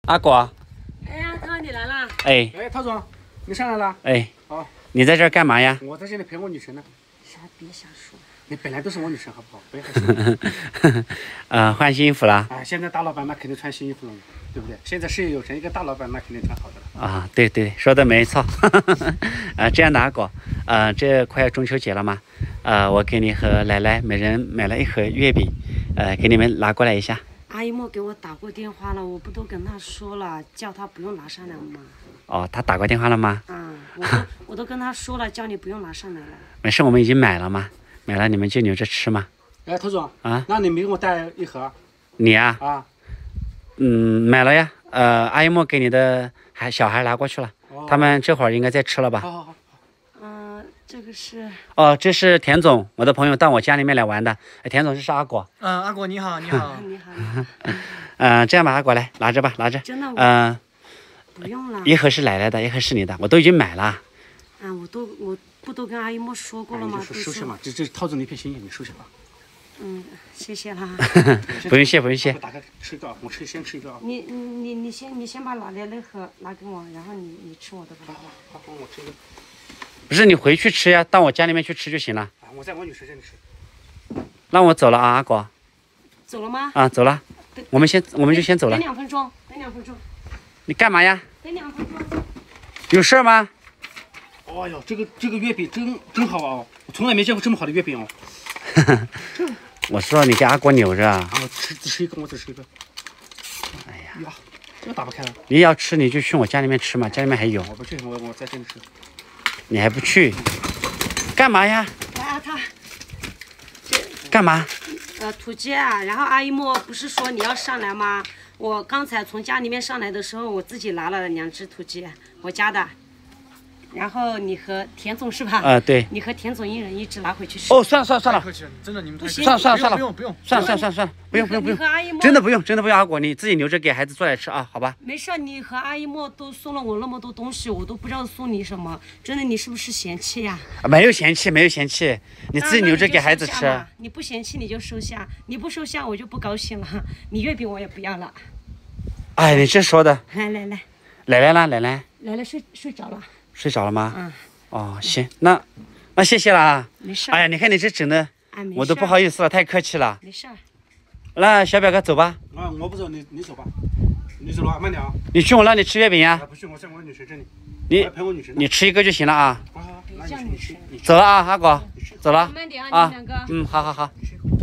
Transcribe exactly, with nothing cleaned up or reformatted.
阿果。 哎呀，涛，你来了。 哎。 哎，涛总，你上来了。 哎。 好。 你在这儿干嘛呀？ 我在这里陪我女神呢。 啥？别瞎说。 你本来都是我女神，好不好？不要害羞。 呃，换新衣服了。 啊，现在大老板那肯定穿新衣服了，对不对？现在事业有成，一个大老板那肯定穿好的了。 啊，对对，说的没错。呃，这样的阿果，呃，这快要中秋节了嘛，呃，我给你和奶奶每人买了一盒月饼，呃，给你们拿过来一下。 阿姨莫给我打过电话了，我不都跟她说了，叫她不用拿上来吗？ 哦，他打过电话了吗？ 啊，我都我都跟她说了，叫你不用拿上来了。 没事，我们已经买了嘛，买了你们就留着吃嘛。 哎，头总啊， 那你没给我带一盒？ 你呀？ 啊， 嗯，买了呀。呃，阿姨莫给你的孩小孩拿过去了， 哦、 他们这会儿应该在吃了吧？ 好好好。 嗯、呃，这个是。 哦，这是田总，我的朋友到我家里面来玩的。哎，田总，这是阿果。 嗯，阿果你好，你好。 你好，你好。 嗯、呃，这样吧，阿果来拿着吧，拿着。 真的？ 嗯、呃， 不用了。 一盒是奶奶的，一盒是你的，我都已经买了。 啊，我都我不都跟阿姨莫说过了吗？ 哎、你就收拾嘛，这这是涛总的一片心意，你收拾吧。 嗯，谢谢啦。 不用谢，不用谢。 我打开吃一个，我吃先吃一个啊。 你你你你先你先把拿来那盒拿给我，然后你你吃我的吧。 好好好，好，我吃一个。 不是你回去吃呀，到我家里面去吃就行了。 啊，我在我女神这里吃。 那我走了啊，阿果。 走了吗？ 啊，走了。我们先，我们就先走了。 等两分钟，等两分钟。 你干嘛呀？ 等两分钟。 有事吗？ 哦呦，这个这个月饼真真好啊！我从来没见过这么好的月饼哦。 我说你给阿果留着。 啊，我吃只吃一个，我只吃一个。 哎呀， 呀，这个打不开了。 你要吃你就去我家里面吃嘛，家里面还有。 我不去，我我在这里吃。 你还不去？干嘛呀？ 来啊，他。 干嘛？ 呃，土鸡啊，然后阿姨莫不是说你要上来吗？我刚才从家里面上来的时候，我自己拿了两只土鸡，我家的。然后你和田总是吧？ 啊、呃，对。 你和田总一人一只拿回去吃。 哦，算了算了算了， 太客气了，真的你们太算了算了算了， 不用不用， 算了算了算了算了，不用不用不用， 用真的不用真的不用，阿果你自己留着给孩子做来吃啊，好吧？ 没事，你和阿姨莫都送了我那么多东西，我都不知道送你什么，真的你是不是嫌弃呀？ 啊，没有嫌弃没有嫌弃，你自己留着给孩子吃。 你不嫌弃你就收下，你不收下我就不高兴了，你月饼我也不要了。 哎，你这说的。 来来来， 奶奶呢？奶奶？ 奶奶睡睡着了。 睡着了吗？ 嗯。 哦，行，那那谢谢啦。 没事。 哎呀，你看你这整的， 哎， 我都不好意思了，太客气了。 没事。 那小表哥走吧。 啊，我不走，你你走吧，你走了，慢点啊。 你去我那里吃月饼呀？ 啊，不去，我在我女神这里。 你陪我女神。 你吃一个就行了啊。 好好，那你吃，你吃。 走了啊，阿果，走了。 慢点啊， 啊， 你们两个。 嗯，好好好。 你吃一口。